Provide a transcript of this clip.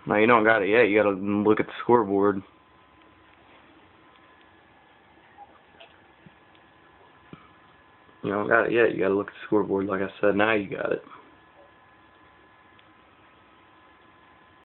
No, you don't got it yet. You gotta look at the scoreboard. You don't got it yet. You gotta look at the scoreboard. Like I said, now you got it.